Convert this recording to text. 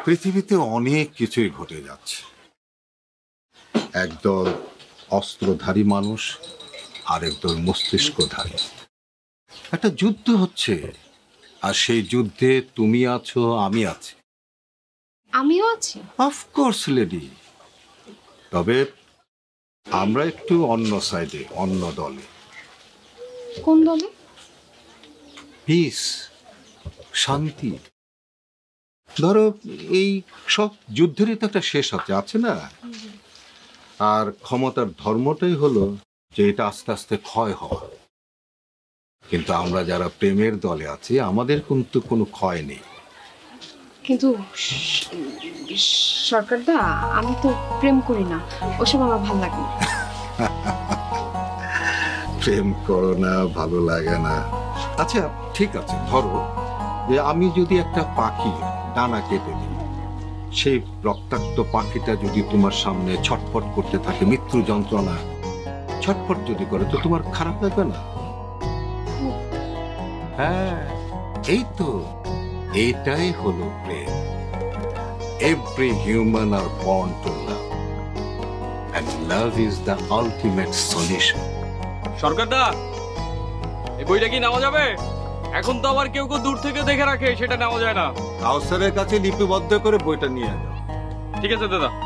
পৃথিবীতে অনেক কিছুই ঘটে যাচ্ছে। একদল অস্ত্রধারী মানুষ আর একদল মস্তিষ্কধারী। একটা যুদ্ধ হচ্ছে, আর সেই যুদ্ধে তুমি আছো, আমি আছি। আমিও আছি। অফকোর্স লেডি, তবে আমরা একটু অন্য সাইডে, অন্য দলে। কোন দলে? পিস, শান্তি। ধরো এই সব যুদ্ধেরই তো একটা শেষ আছে না? আর ক্ষমতার ধর্মটাই হলো যে এটা আস্তে আস্তে ক্ষয় হওয়া। কিন্তু আমরা যারা প্রেমের দলে আছি, আমাদের কিন্তু কোনো ক্ষয় নেই। কিন্তু সরকারদা, আমি তো প্রেম করি না, ওসব আমার ভালো লাগে না। প্রেম করো না, ভালো লাগে না? আচ্ছা ঠিক আছে, ধরো যে আমি যদি একটা পাখি ডানা কেটে দিই, সেই রক্তাক্ত পাখিটা যদি তোমার সামনে ছটফট করতে থাকে, মৃত্যু যন্ত্রণা ছটফট যদি করে, তো তোমার খারাপ লাগবে না? হ্যাঁ, এই তো, এইটাই হলো প্রেম। Every human are born to love, and love is the ultimate solution. সরকারদা, এই বইটা কি নেওয়া যাবে? এখন তো আবার কেউ কেউ দূর থেকে দেখে রাখে, সেটা নেওয়া যায় না। কাউসারের কাছে লিপিবদ্ধ করে বইটা নিয়ে যাও। ঠিক আছে দাদা।